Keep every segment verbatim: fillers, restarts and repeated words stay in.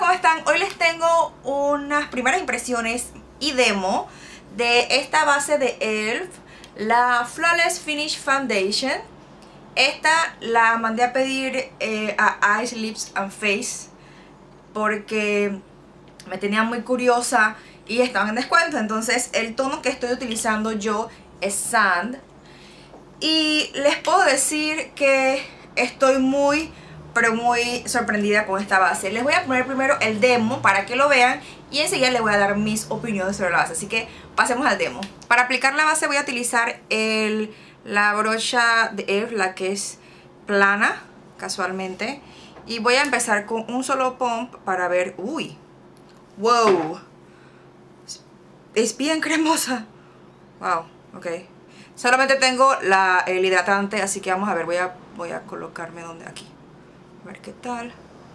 ¿cómo están? Hoy les tengo unas primeras impresiones y demo de esta base de E L F, la Flawless Finish Foundation. Esta la mandé a pedir eh, a Eyes, Lips and Face porque me tenía muy curiosa y estaban en descuento. Entonces el tono que estoy utilizando yo es Sand. Y les puedo decir que estoy muy, pero muy sorprendida con esta base. Les voy a poner primero el demo para que lo vean y enseguida les voy a dar mis opiniones sobre la base. Así que pasemos al demo. Para aplicar la base voy a utilizar el, la brocha de E L F, la que es plana, casualmente. Y voy a empezar con un solo pump para ver... ¡Uy! ¡Wow! Es bien cremosa. ¡Wow! Ok. Solamente tengo la, el hidratante, así que vamos a ver. Voy a, voy a colocarme donde aquí. A ver qué tal.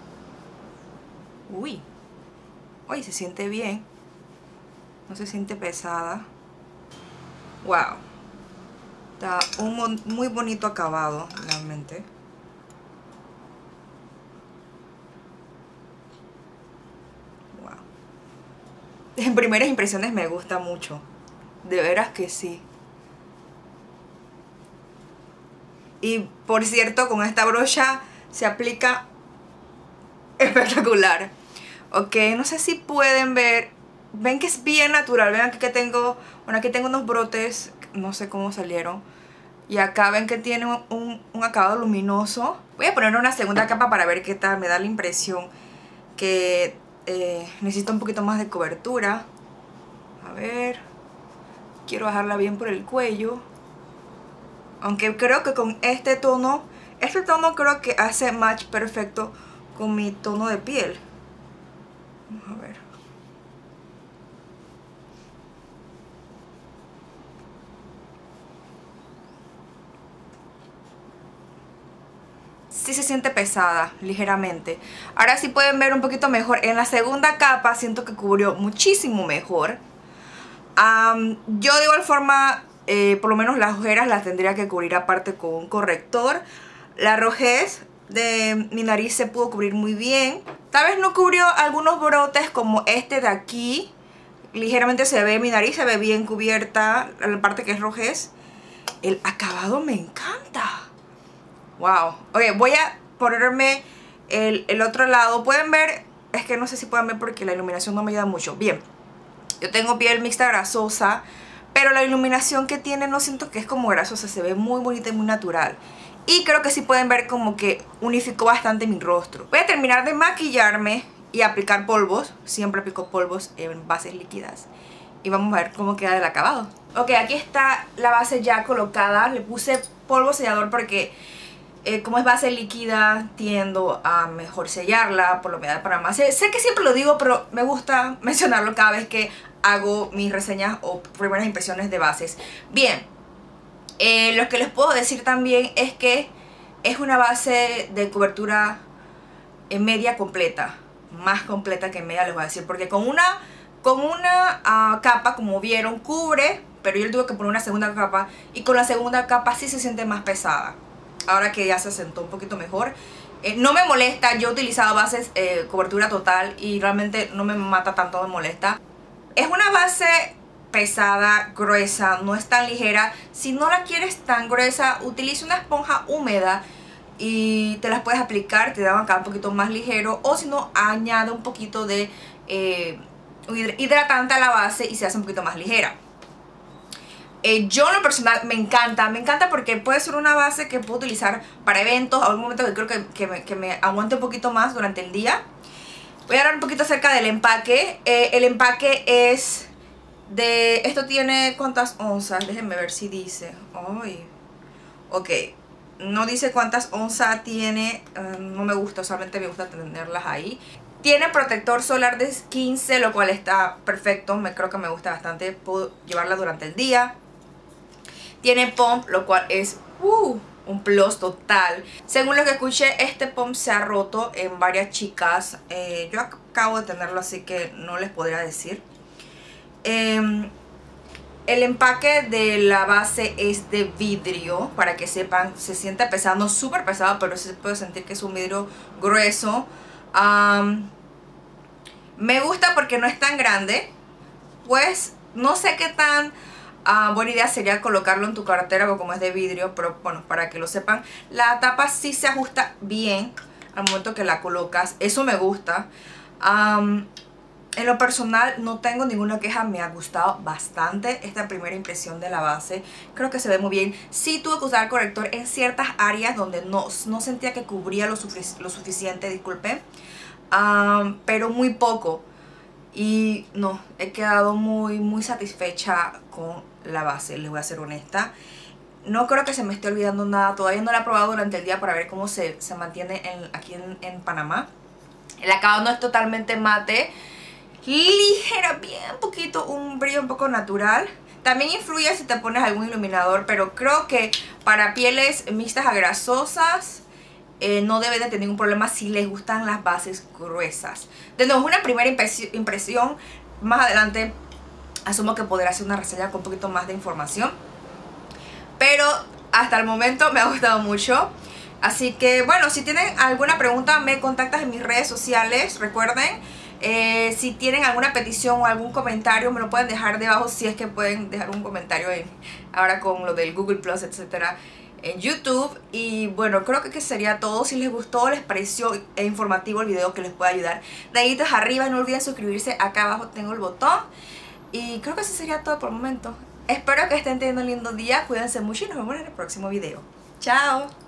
Uy. Uy, se siente bien. No se siente pesada. Wow. Está un muy bonito acabado, realmente. Wow. En primeras impresiones me gusta mucho. De veras que sí. Y por cierto, con esta brocha se aplica espectacular. Ok, no sé si pueden ver. Ven que es bien natural. Ven aquí que tengo, bueno, aquí tengo unos brotes, no sé cómo salieron. Y acá ven que tiene un, un, un acabado luminoso. Voy a poner una segunda capa para ver qué tal. Me da la impresión que eh, necesito un poquito más de cobertura. A ver. Quiero bajarla bien por el cuello. Aunque creo que con este tono, este tono creo que hace match perfecto con mi tono de piel. Vamos a ver. Sí se siente pesada, ligeramente. Ahora sí pueden ver un poquito mejor. En la segunda capa siento que cubrió muchísimo mejor. Um, yo de igual forma... Eh, por lo menos las ojeras las tendría que cubrir aparte con un corrector. La rojez de mi nariz se pudo cubrir muy bien. Tal vez no cubrió algunos brotes como este de aquí. Ligeramente se ve, mi nariz se ve bien cubierta, la parte que es rojez. El acabado me encanta. Wow. Ok, voy a ponerme el, el otro lado. Pueden ver, es que no sé si pueden ver porque la iluminación no me ayuda mucho. Bien, yo tengo piel mixta grasosa, pero la iluminación que tiene no siento que es como grasosa, se ve muy bonita y muy natural. Y creo que sí pueden ver como que unificó bastante mi rostro. Voy a terminar de maquillarme y aplicar polvos. Siempre aplico polvos en bases líquidas. Y vamos a ver cómo queda el acabado. Ok, aquí está la base ya colocada. Le puse polvo sellador porque eh, como es base líquida tiendo a mejor sellarla por la humedad para más. Sé, sé que siempre lo digo, pero me gusta mencionarlo cada vez que hago mis reseñas o primeras impresiones de bases. Bien, eh, lo que les puedo decir también es que es una base de cobertura en media completa. Más completa que en media les voy a decir. Porque con una, con una uh, capa, como vieron, cubre. Pero yo le tuve que poner una segunda capa. Y con la segunda capa sí se siente más pesada. Ahora que ya se asentó un poquito mejor. Eh, no me molesta. Yo he utilizado bases eh, cobertura total. Y realmente no me mata tanto, me molesta. Es una base pesada, gruesa, no es tan ligera. Si no la quieres tan gruesa, utiliza una esponja húmeda y te las puedes aplicar, te da acá un poquito más ligero. O si no, añade un poquito de eh, hidratante a la base y se hace un poquito más ligera. Eh, yo en lo personal me encanta, me encanta porque puede ser una base que puedo utilizar para eventos. A algún momento que creo que, que, me, que me aguante un poquito más durante el día. Voy a hablar un poquito acerca del empaque. Eh, el empaque es de... Esto tiene... ¿Cuántas onzas? Déjenme ver si dice. Ay. Ok. No dice cuántas onzas tiene. Uh, no me gusta. Solamente me gusta tenerlas ahí. Tiene protector solar de quince, lo cual está perfecto. Me creo que me gusta bastante. Puedo llevarla durante el día. Tiene pump, lo cual es... Uh, un plus total. Según lo que escuché, este pump se ha roto en varias chicas. Eh, yo acabo de tenerlo, así que no les podría decir. Eh, el empaque de la base es de vidrio. Para que sepan, se siente pesado. No súper pesado, pero sí se puede sentir que es un vidrio grueso. Um, Me gusta porque no es tan grande. Pues no sé qué tan uh, buena idea sería colocarlo en tu cartera, porque como es de vidrio, pero bueno, para que lo sepan, la tapa sí se ajusta bien al momento que la colocas. Eso me gusta. Um, en lo personal no tengo ninguna queja, me ha gustado bastante esta primera impresión de la base. Creo que se ve muy bien. Sí tuve que usar corrector en ciertas áreas donde no, no sentía que cubría lo, sufic lo suficiente, disculpe. Um, pero muy poco. Y no, he quedado muy muy satisfecha con la base, les voy a ser honesta. No creo que se me esté olvidando nada. Todavía no la he probado durante el día para ver cómo se, se mantiene en, aquí en, en Panamá. El acabado no es totalmente mate. Ligera, bien poquito, un brillo un poco natural. También influye si te pones algún iluminador, pero creo que para pieles mixtas a grasosas eh, no debe de tener ningún problema si les gustan las bases gruesas. De nuevo, es una primera impresión. Más adelante asumo que podré hacer una reseña con un poquito más de información, pero hasta el momento me ha gustado mucho. Así que bueno, si tienen alguna pregunta me contactas en mis redes sociales. Recuerden, eh, si tienen alguna petición o algún comentario me lo pueden dejar debajo, si es que pueden dejar un comentario en, ahora con lo del Google Plus, etcétera, en YouTube. Y bueno, creo que, que sería todo. Si les gustó, les pareció informativo el video que les pueda ayudar, deditos arriba, no olviden suscribirse. Acá abajo tengo el botón. Y creo que eso sería todo por el momento. Espero que estén teniendo un lindo día, cuídense mucho y nos vemos en el próximo video. Chao.